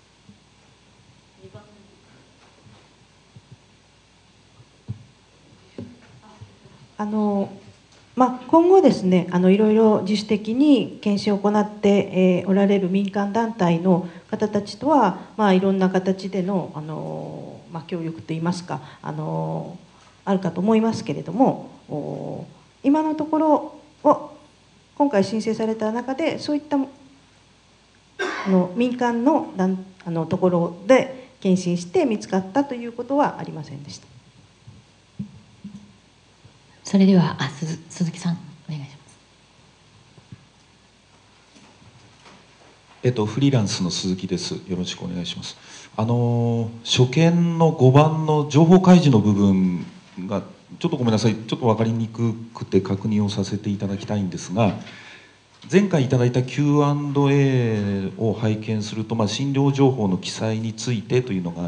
今後ですね、いろいろ自主的に検診を行っておられる民間団体の方たちとは、いろんな形での協力といいますかあるかと思いますけれども、今のところを今回申請された中でそういった民間のところで検診して見つかったということはありませんでした。 それでは鈴木さんお願いします。 フリーランスの鈴木です。よろしくお願いします。所見の5番の情報開示の部分がちょっとごめんなさい、ちょっと分かりにくくて確認をさせていただきたいんですが、前回いただいた Q&A を拝見すると、診療情報の記載についてというのがあって、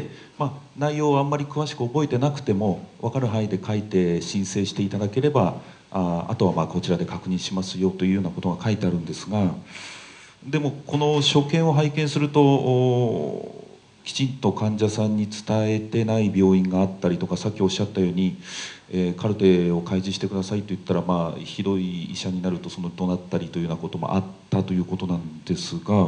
内容はあんまり詳しく覚えてなくても分かる範囲で書いて申請していただければ、あとはこちらで確認しますよというようなことが書いてあるんですが、でもこの所見を拝見するときちんと患者さんに伝えてない病院があったりとか、さっきおっしゃったように、カルテを開示してくださいと言ったら、ひどい医者になると怒鳴ったりというようなこともあったということなんですが、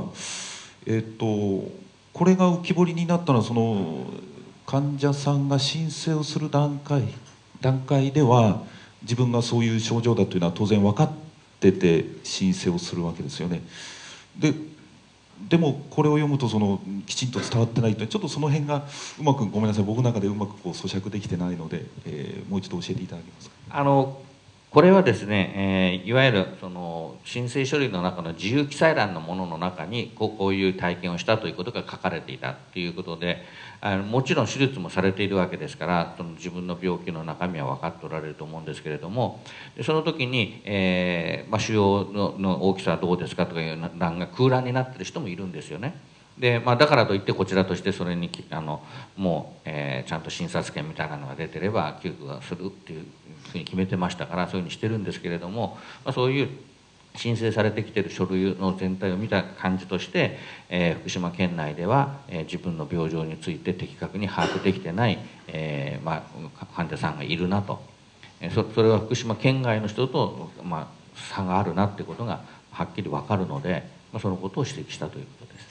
これが浮き彫りになったのは患者さんが申請をする段階では自分がそういう症状だというのは当然分かってて申請をするわけですよね。ででもこれを読むときちんと伝わってないと、ちょっとその辺がうまく、ごめんなさい、僕の中でうまく咀嚼できてないので、もう一度教えていただけますか。 これはですね、いわゆる申請書類の中の自由記載欄のものの中にこういう体験をしたということが書かれていたということで、もちろん手術もされているわけですから、自分の病気の中身は分かっておられると思うんですけれども、その時に、腫瘍の大きさはどうですかとかいう欄が空欄になっている人もいるんですよね。でだからといってこちらとしてそれにもう、ちゃんと診察券みたいなのが出てれば給付はするっていうふうに決めてましたから、そういうふうにしてるんですけれども、そういう申請されてきている書類の全体を見た感じとして、福島県内では、自分の病状について的確に把握できてない、患者さんがいるなと、それは福島県外の人と、差があるなっていうことがはっきり分かるので、そのことを指摘したということです。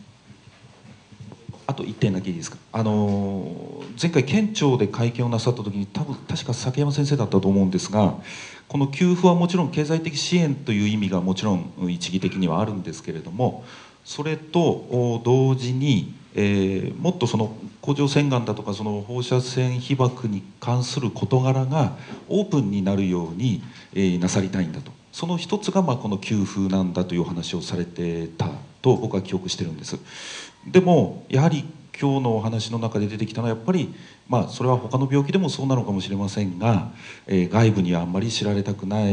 あと1点だけいいですか。前回県庁で会見をなさった時に確か崎山先生だったと思うんですが、この給付はもちろん経済的支援という意味がもちろん一義的にはあるんですけれども、それと同時に、もっと甲状腺がんだとか放射線被曝に関する事柄がオープンになるように、なさりたいんだと、その一つがこの給付なんだというお話をされてたと僕は記憶してるんです。でもやはり今日のお話の中で出てきたのはやっぱりそれは他の病気でもそうなのかもしれませんが、外部にはあんまり知られたくない、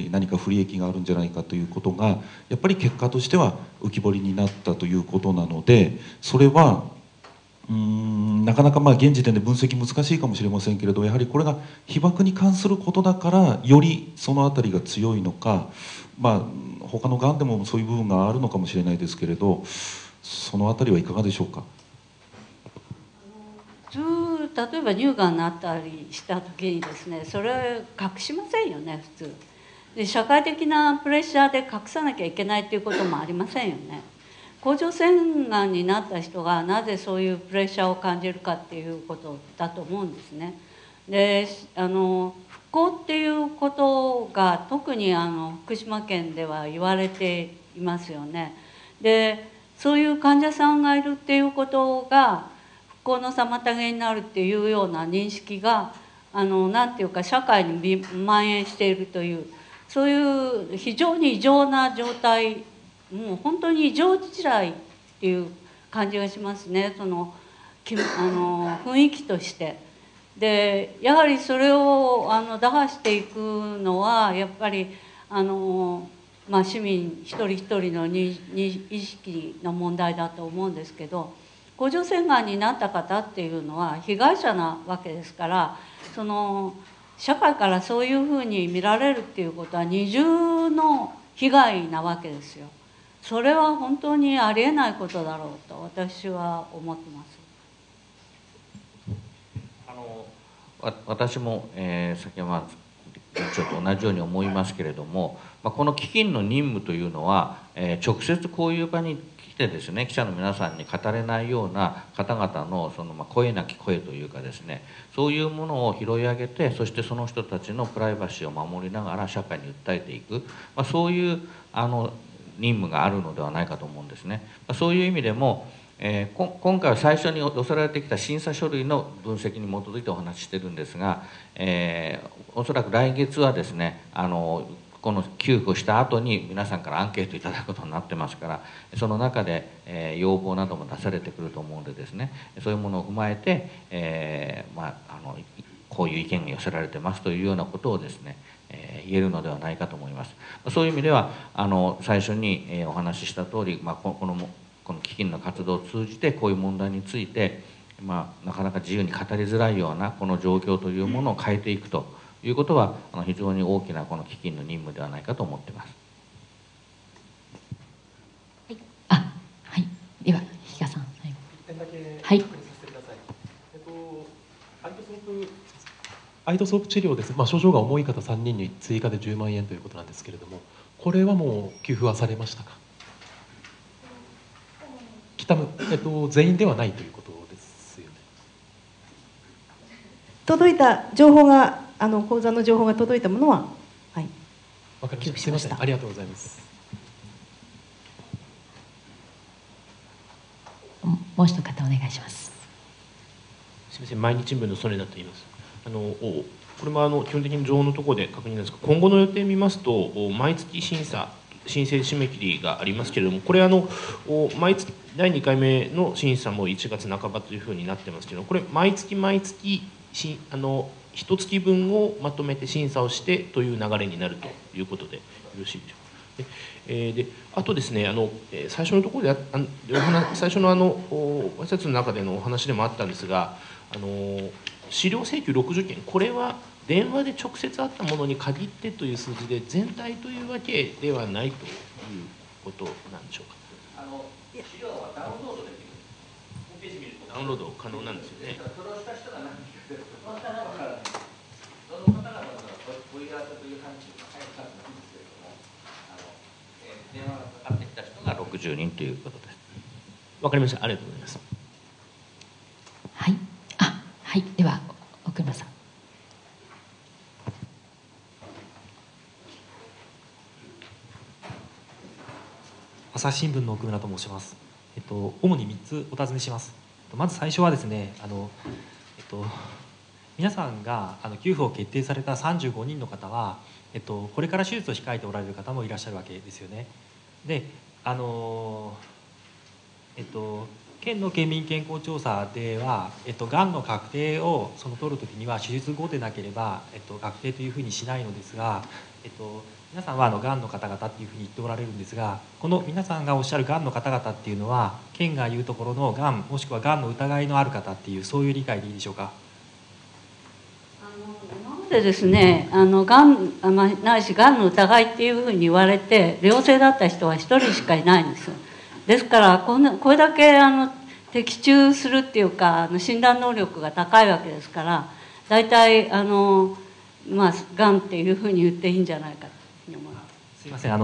何か不利益があるんじゃないかということがやっぱり結果としては浮き彫りになったということなので、それはなかなか現時点で分析難しいかもしれませんけれど、やはりこれが被爆に関することだからよりそのあたりが強いのか、他のがんでもそういう部分があるのかもしれないですけれど、そのあたりはいかがでしょうか。 例えば乳がんになったりした時にですね、それ隠しませんよね普通で。社会的なプレッシャーで隠さなきゃいけないっていうこともありませんよね。甲状腺がんになった人がなぜそういうプレッシャーを感じるかっていうことだと思うんですね。で復興っていうことが特に福島県では言われていますよね。でそういう患者さんがいるっていうことが復興の妨げになるっていうような認識がなんていうか社会に蔓延しているという、そういう非常に異常な状態、もう本当に異常事態っていう感じがしますね、雰囲気として。でやはりそれを打破していくのはやっぱり市民一人一人の意識の問題だと思うんですけど、甲状腺がんになった方っていうのは被害者なわけですから、社会からそういうふうに見られるっていうことは二重の被害なわけですよ。それは本当にありえないことだろうと私は思ってます。 私も、先ほどちょっと同じように思いますけれども、この基金の任務というのは、直接こういう場に来てですね、記者の皆さんに語れないような方々の声なき声というかですね、そういうものを拾い上げて、そしてその人たちのプライバシーを守りながら社会に訴えていく、そういう任務があるのではないかと思うんですね。そういう意味でも今回は最初に寄せられてきた審査書類の分析に基づいてお話ししてるんですが、おそらく来月はですねこの給付をした後に皆さんからアンケートいただくことになってますから、その中で、要望なども出されてくると思うのでですね、そういうものを踏まえて、こういう意見が寄せられてますというようなことをですね、言えるのではないかと思います。そういう意味では最初に、お話しした通り、この基金の活動を通じてこういう問題について、なかなか自由に語りづらいようなこの状況というものを変えていくということは非常に大きなこの基金の任務ではないかと思っています。 はい、では比嘉さん、 1点だけはい、 確認させてください。アイドソープ治療です。症状が重い方3人に追加で10万円ということなんですけれども、これはもう給付はされましたか。全員ではないということですよね。 届いた情報が口座の情報が届いたものは、はい、 わかりました。すみません、ありがとうございます。 もう一方お願いします。 すみません、毎日新聞の曽根田と言います。これも基本的に情報のところで確認なんですが、今後の予定を見ますと、毎月申請締め切りがありますけれども、これ毎月第2回目の審査も1月半ばというふうになってますけど、これ毎月一月分をまとめて審査をしてという流れになるということでよろしいでしょうか。であとですね、最初のところで最初のご挨拶の中でのお話でもあったんですが、資料請求60件、これは電話で直接あったものに限ってという数字で、全体というわけではないということなんでしょうか。資料はダウンロードできる、ホームページ見るとダウンロード可能なんですよね。それをした人が何人か分からない。その方々の問い合わせという範疇が早くなんですけれども、電話がかかってきた人が60人ということです。わかりました。ありがとうございます。 はい。はい。では奥山さん。 朝日新聞の奥村と申します。主に3つお尋ねします。まず最初はですね、皆さんが給付を決定された35人の方は、これから手術を控えておられる方もいらっしゃるわけですよね。で、県の県民健康調査では、がんの確定を取るときには手術後でなければ、確定というふうにしないのですが、皆さんはがんの方々っていうふうに言っておられるんですが、この皆さんがおっしゃるがんの方々っていうのは、県が言うところのがん、もしくはがんの疑いのある方っていう、そういう理解でいいでしょうか。 今までですね、がんないしがんの疑いっていうふうに言われて良性だった人は1人しかいないんです。ですからこれだけ的中するっていうか診断能力が高いわけですから、大体がんっていうふうに言っていいんじゃないかと思います。 すいません、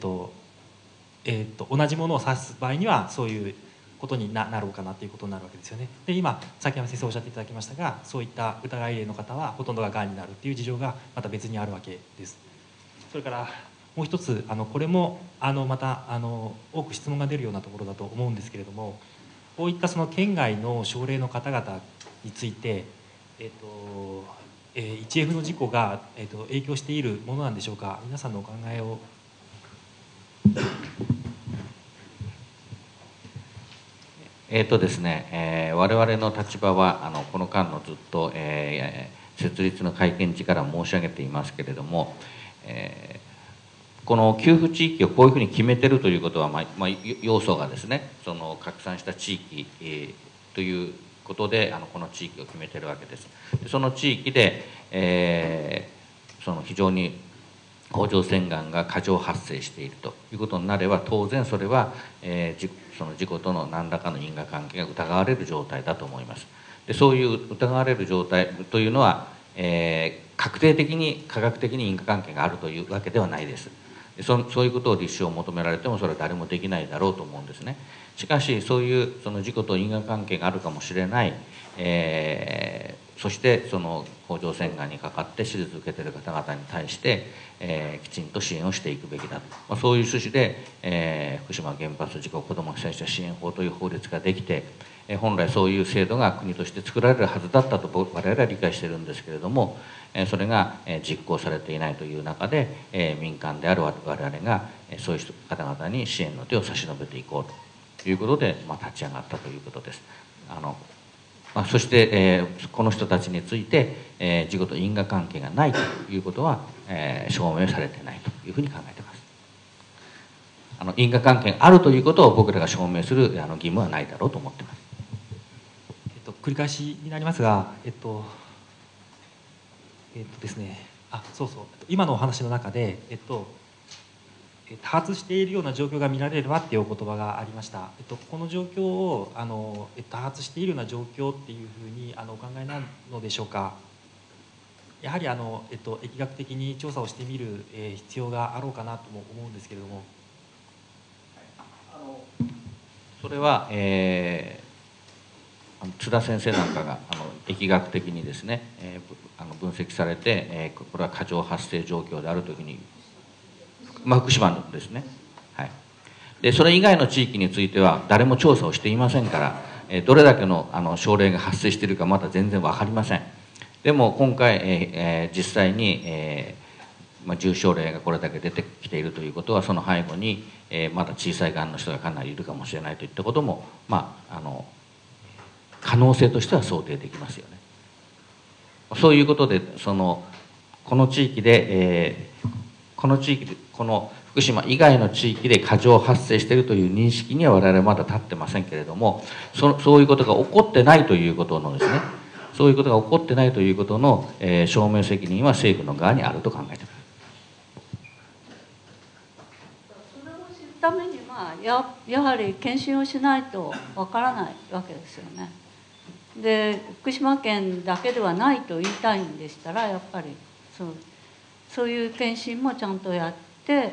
同じものを指す場合にはそういうことになろうかなということになるわけですよね。で、今崎山先生おっしゃっていただきましたが、そういった疑い例の方はほとんどががんになるっていう事情がまた別にあるわけです。それからもう一つ、これもまた多く質問が出るようなところだと思うんですけれども、こういった県外の症例の方々について、1F の事故が、影響しているものなんでしょうか。皆さんのお考えを。 ですね、我々の立場はこの間のずっと、設立の会見時から申し上げていますけれども、この給付地域をこういうふうに決めてるということは、要素がですね、拡散した地域、ということでこの地域を決めてるわけです。その地域で、非常に甲状腺がんが過剰発生しているということになれば、当然それは、その事故との何らかの因果関係が疑われる状態だと思います。で、そういう疑われる状態というのは、確定的に科学的に因果関係があるというわけではないです。そういうことを立証を求められてもそれは誰もできないだろうと思うんですね。しかしそういう事故と因果関係があるかもしれない、そして甲状腺がんにかかって手術を受けている方々に対して、きちんと支援をしていくべきだと、そういう趣旨で、福島原発事故子ども被災者支援法という法律ができて、本来そういう制度が国として作られるはずだったと我々は理解しているんですけれども、それが実行されていないという中で、民間である我々がそういう方々に支援の手を差し伸べていこうということで、立ち上がったということです。そして、この人たちについて、事故と因果関係がないということは、証明されていないというふうに考えています。因果関係があるということを僕らが証明する義務はないだろうと思っています。 繰り返しになりますが、ですね、今のお話の中で、多発しているような状況が見られればっていうお言葉がありました。この状況を多発しているような状況っていうふうにお考えなのでしょうか。やはり疫学的に調査をしてみる必要があろうかなとも思うんですけれども。 それは、津田先生なんかが疫学的にですね、分析されて、これは過剰発生状況であるというふうに、福島のですね、はい、でそれ以外の地域については誰も調査をしていませんから、 どれだけの症例が発生しているかまだ全然分かりません。でも今回、実際に、重症例がこれだけ出てきているということは、その背後に、まだ小さいがんの人がかなりいるかもしれないといったことも、可能性としては想定できますよね。そういうことでこの地域で、この福島以外の地域で過剰発生しているという認識には我々まだ立ってませんけれども、そういうことが起こってないということのですね、そういうことが起こってないということの、証明責任は政府の側にあると考えています。 それを知るためにはやはり検診をしないとわからないわけですよね。で福島県だけではないと言いたいんでしたら、やっぱりそういう検診もちゃんとやって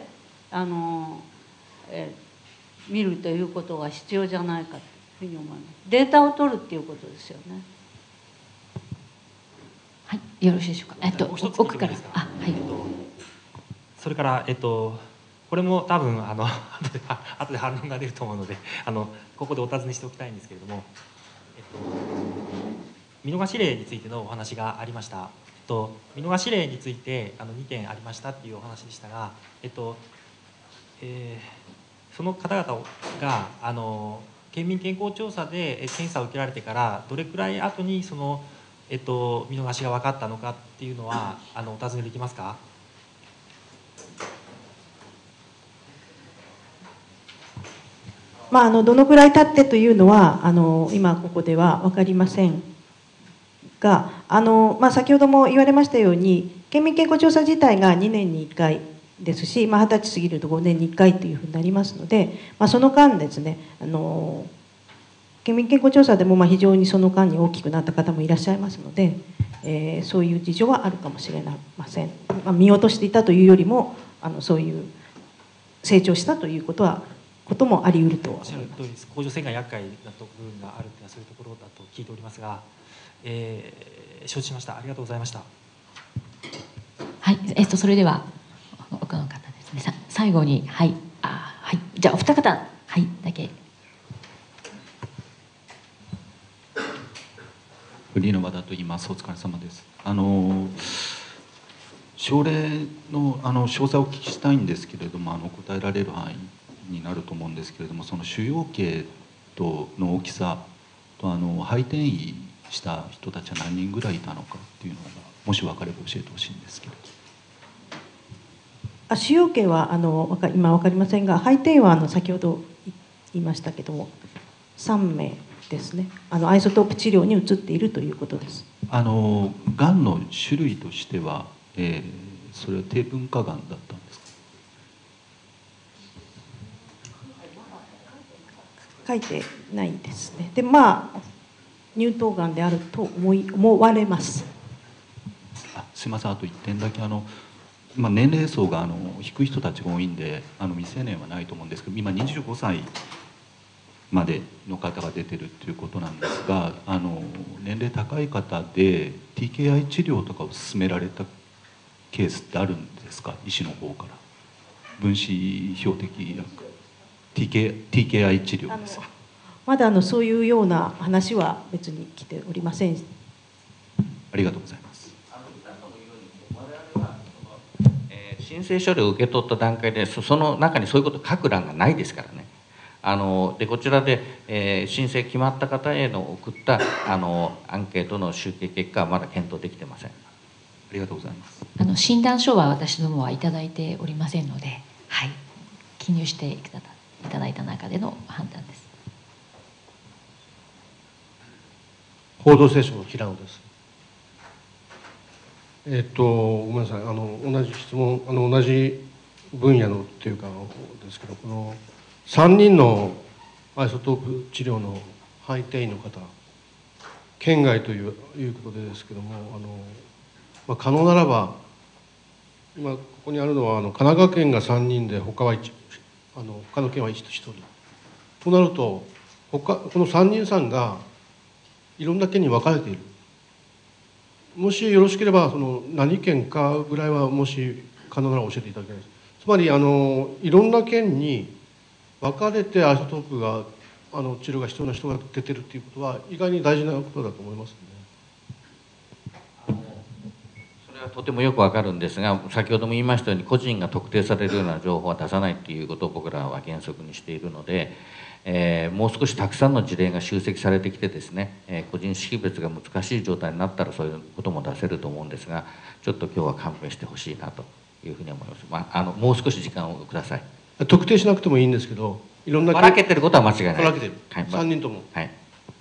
見るということが必要じゃないかというふうに思います。データを取るっていうことですよね。 はい、よろしいでしょうか。奥から。はい。 それからこれも多分後で反論が出ると思うのでここでお尋ねしておきたいんですけれども、見逃し例についてのお話がありました。見逃し例について2件ありましたっていうお話でしたが、その方々が県民健康調査で検査を受けられてからどれくらい後に見逃しが分かったのかっていうのはお尋ねできますか？ どのくらい経ってというのは今ここでは分かりませんが、先ほども言われましたように県民健康調査自体が2年に1回ですし、20歳過ぎると5年に1回というふうになりますので、その間ですね県民健康調査でも非常にその間に大きくなった方もいらっしゃいますので、そういう事情はあるかもしれません。見落としていたというよりもそういう成長したということもあり得ると思います。 甲状腺が厄介な部分があるというのはそういうところだと聞いておりますが、承知しました。ありがとうございました。 はい、それでは奥の方ですね。最後にはい、じゃあお二方だけ。 フリーの和田と言います。お疲れ様です。症例の詳細をお聞きしたいんですけれども、答えられる範囲になると思うんですけれども、その腫瘍系の大きさと肺転移した人たちは何人ぐらいいたのかっていうのがもし分かれば教えてほしいんですけれど。 腫瘍系は今分かりませんが、肺転移は先ほど言いましたけども3名ですね。アイソトープ治療に移っているということです。 がんの種類としては、それは低分化がんだったんですか？ 書いてないですね。で乳頭がんであると思われます。 すいません、あと1点だけ年齢層が低い人たちが多いんで未成年はないと思うんですけど、今25歳までの方が出てるっていうことなんですが、年齢高い方で TKI 治療とかを勧められたケースってあるんですか？医師の方から分子標的薬 TKI 治療です。 まだそういうような話は別に来ておりません。 ありがとうございます。 申請書類を受け取った段階でその中にそういうことを書く欄がないですからね。でこちらで、申請決まった方への送ったアンケートの集計結果はまだ検討できてません。ありがとうございます。 診断書は私どもはいただいておりませんので、はい、記入していただいた中での判断です。 報道ステーションの平野です。ごめんなさい、同じ質問同じ分野のっていうかですけど、この3人のアイソトープ治療の肺転移の方、県外ということでですけども、可能ならば今ここにあるのは神奈川県が3人で他は他の県は1人となると、この3人さんがいろんな県に分かれている。もしよろしければ何県かぐらいはもし可能なら教えていただきたいです。つまりいろんな県に分かれてアイソトープが治療が必要な人が出てるっていうことは意外に大事なことだと思いますね。 それはとてもよくわかるんですが、先ほども言いましたように個人が特定されるような情報は出さないということを僕らは原則にしているので、もう少したくさんの事例が集積されてきてですね、個人識別が難しい状態になったらそういうことも出せると思うんですが、ちょっと今日は勘弁してほしいなというふうに思います。もう少し時間をください。 特定しなくてもいいんですけど、いろんなばらけてることは間違いない。 ばらけてる。 はい、 3人とも。 はい。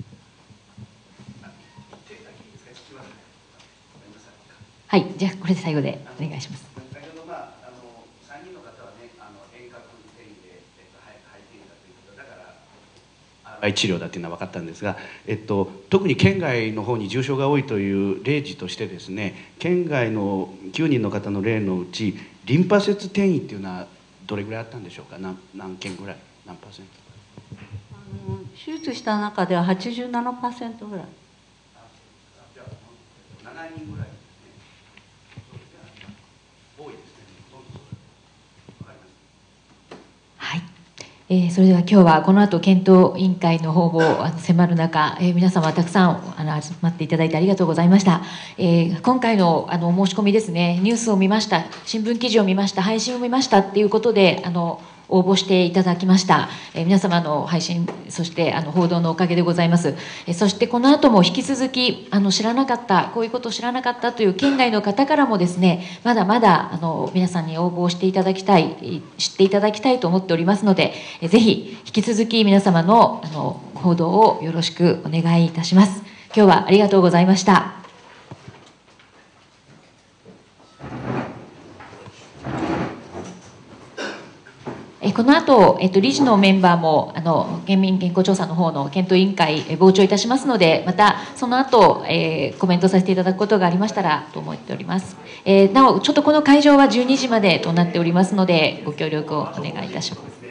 はい、じゃあこれで最後でお願いします。 先ほど3人の方はね、遠隔転移で肺転移だということだからRI治療だというのは分かったんですが、特に県外の方に重症が多いという例示としてですね、県外の9人の方の例のうちリンパ節転移っていうのはどれぐらいあったんでしょうか。何件ぐらい、何パーセント。 手術した中では87%ぐらい。7人ぐらい。 それでは今日はこの後検討委員会の方を迫る中、皆様たくさん集まっていただいてありがとうございました。今回の申し込みですね、ニュースを見ました、新聞記事を見ました、配信を見ましたっていうことで応募していただきました。皆様の配信、そして報道のおかげでございます。そしてこの後も引き続き知らなかった、こういうことを知らなかったという県外の方からもですね、まだまだ皆さんに応募していただきたい、知っていただきたいと思っておりますので、ぜひ引き続き皆様の報道をよろしくお願いいたします。今日はありがとうございました。この後、理事のメンバーも県民健康調査の方の検討委員会傍聴いたしますので、またその後、コメントさせていただくことがありましたらと思っております。なおちょっとこの会場は12時までとなっておりますのでご協力をお願いいたします。